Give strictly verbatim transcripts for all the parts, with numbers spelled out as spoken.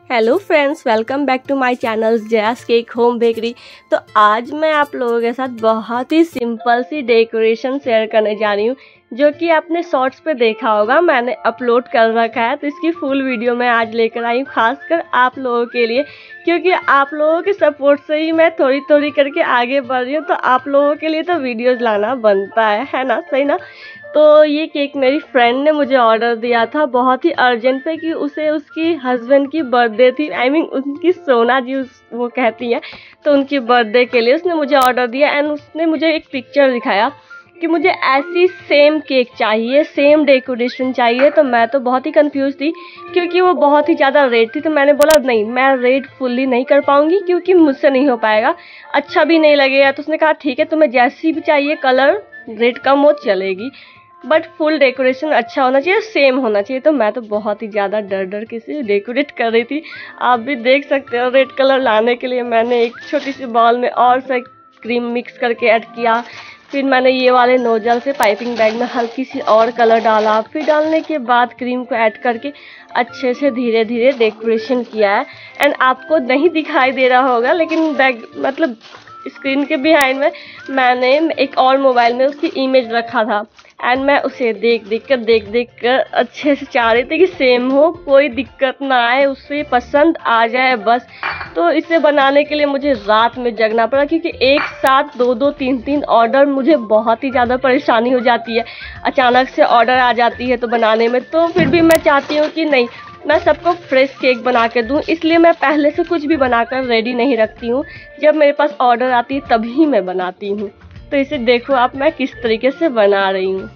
Hello friends, welcome back to my channel Jaya's cake home bakery. तो आज मैं आप लोगों के साथ बहुत ही सिंपल सी डेकोरेशन शेयर करने जा रही हूँ, जो कि आपने शॉर्ट्स पे देखा होगा, मैंने अपलोड कर रखा है। तो इसकी फुल वीडियो मैं आज लेकर आई हूँ, खासकर आप लोगों के लिए, क्योंकि आप लोगों के सपोर्ट से ही मैं थोड़ी थोड़ी करके आगे बढ़ रही हूँ। तो आप लोगों के लिए तो वीडियोज़ लाना बनता है है ना, सही ना। तो ये केक मेरी फ्रेंड ने मुझे ऑर्डर दिया था बहुत ही अर्जेंट पे, कि उसे उसकी हस्बैंड की बर्थडे थी। आई I मीन mean, उनकी सोना जी उस वो कहती हैं, तो उनकी बर्थडे के लिए उसने मुझे ऑर्डर दिया। एंड उसने मुझे एक पिक्चर दिखाया कि मुझे ऐसी सेम केक चाहिए, सेम डेकोरेशन चाहिए। तो मैं तो बहुत ही कंफ्यूज थी, क्योंकि वो बहुत ही ज़्यादा रेड थी। तो मैंने बोला नहीं, मैं रेड फुल्ली नहीं कर पाऊँगी, क्योंकि मुझसे नहीं हो पाएगा, अच्छा भी नहीं लगेगा। तो उसने कहा ठीक है, तुम्हें जैसी भी चाहिए कलर, रेड कम हो चलेगी, बट फुल डेकोरेशन अच्छा होना चाहिए, सेम होना चाहिए। तो मैं तो बहुत ही ज़्यादा डर डर के से डेकोरेट कर रही थी। आप भी देख सकते हो, रेड कलर लाने के लिए मैंने एक छोटी सी बॉल में और सा क्रीम मिक्स करके ऐड किया। फिर मैंने ये वाले नोजल से पाइपिंग बैग में हल्की सी और कलर डाला। फिर डालने के बाद क्रीम को ऐड करके अच्छे से धीरे धीरे डेकोरेशन किया है। एंड आपको नहीं दिखाई दे रहा होगा, लेकिन बैग मतलब स्क्रीन के बिहाइंड में मैंने एक और मोबाइल में उसकी इमेज रखा था। एंड मैं उसे देख देख कर देख देख कर अच्छे से चाह रही थी कि सेम हो, कोई दिक्कत ना आए, उससे पसंद आ जाए बस। तो इसे बनाने के लिए मुझे रात में जगना पड़ा, क्योंकि एक साथ दो दो तीन तीन ऑर्डर मुझे बहुत ही ज़्यादा परेशानी हो जाती है। अचानक से ऑर्डर आ जाती है तो बनाने में, तो फिर भी मैं चाहती हूँ कि नहीं, मैं सबको फ्रेश केक बना के दूँ। इसलिए मैं पहले से कुछ भी बनाकर रेडी नहीं रखती हूँ, जब मेरे पास ऑर्डर आती है तभी मैं बनाती हूँ। तो इसे देखो आप, मैं किस तरीके से बना रही हूँ।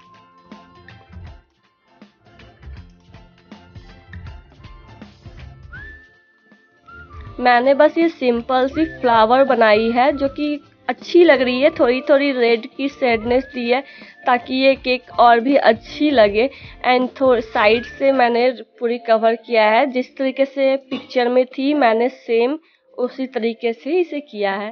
मैंने बस ये सिंपल सी फ्लावर बनाई है, जो कि अच्छी लग रही है। थोड़ी थोड़ी रेड की शेडनेस दी है, ताकि ये केक और भी अच्छी लगे। एंड थोड़ी साइड से मैंने पूरी कवर किया है, जिस तरीके से पिक्चर में थी मैंने सेम उसी तरीके से इसे किया है।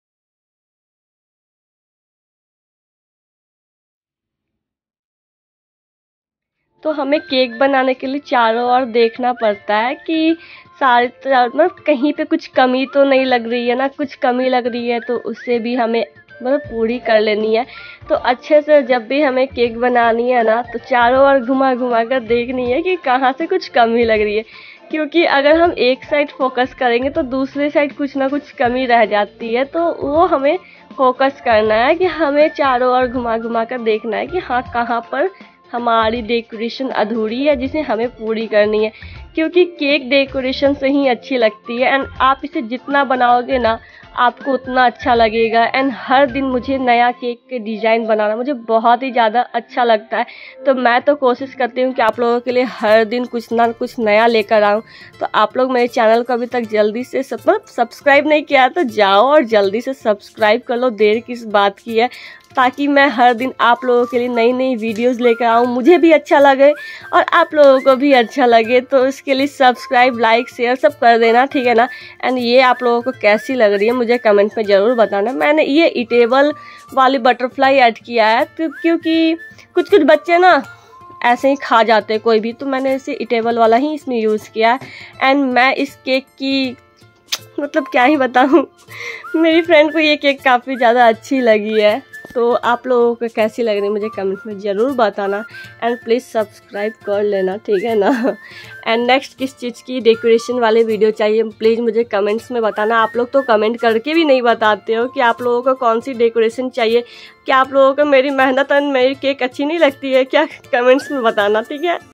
तो हमें केक बनाने के लिए चारों ओर देखना पड़ता है कि सारे मतलब कहीं पे कुछ कमी तो नहीं लग रही है ना। कुछ कमी लग रही है तो उससे भी हमें मतलब पूरी कर लेनी है। तो अच्छे से जब भी हमें केक बनानी है ना, तो चारों ओर घुमा घुमा कर देखनी है कि कहाँ से कुछ कमी लग रही है, क्योंकि अगर हम एक साइड फोकस करेंगे तो दूसरे साइड कुछ ना कुछ कमी रह जाती है। तो वो हमें फोकस करना है कि हमें चारों ओर घुमा घुमा कर देखना है कि हाँ, कहाँ पर हमारी डेकोरेशन अधूरी है, जिसे हमें पूरी करनी है। क्योंकि केक डेकोरेशन से ही अच्छी लगती है। एंड आप इसे जितना बनाओगे ना, आपको उतना अच्छा लगेगा। एंड हर दिन मुझे नया केक के डिज़ाइन बनाना मुझे बहुत ही ज़्यादा अच्छा लगता है। तो मैं तो कोशिश करती हूँ कि आप लोगों के लिए हर दिन कुछ ना कुछ नया लेकर आऊँ। तो आप लोग मेरे चैनल को अभी तक जल्दी से सब सब्सक्राइब नहीं किया तो जाओ और जल्दी से सब्सक्राइब कर लो, देर किस बात की है, ताकि मैं हर दिन आप लोगों के लिए नई नई वीडियोस लेकर आऊँ, मुझे भी अच्छा लगे और आप लोगों को भी अच्छा लगे। तो इसके लिए सब्सक्राइब, लाइक, शेयर सब कर देना, ठीक है ना। एंड ये आप लोगों को कैसी लग रही है मुझे कमेंट में ज़रूर बताना। मैंने ये इटेबल वाली बटरफ्लाई ऐड किया है, तो क्योंकि कुछ कुछ बच्चे ना ऐसे ही खा जाते हैं कोई भी, तो मैंने इसे इटेबल वाला ही इसमें यूज़ किया है। एंड मैं इस केक की मतलब क्या ही बताऊँ, मेरी फ्रेंड को ये केक काफ़ी ज़्यादा अच्छी लगी है। तो आप लोगों को कैसी लग रही है मुझे कमेंट में ज़रूर बताना। एंड प्लीज़ सब्सक्राइब कर लेना, ठीक है ना। एंड नेक्स्ट किस चीज़ की डेकोरेशन वाले वीडियो चाहिए, प्लीज़ मुझे कमेंट्स में बताना। आप लोग तो कमेंट करके भी नहीं बताते हो कि आप लोगों को कौन सी डेकोरेशन चाहिए। क्या आप लोगों को मेरी मेहनत और मेरी केक अच्छी नहीं लगती है क्या? कमेंट्स में बताना, ठीक है।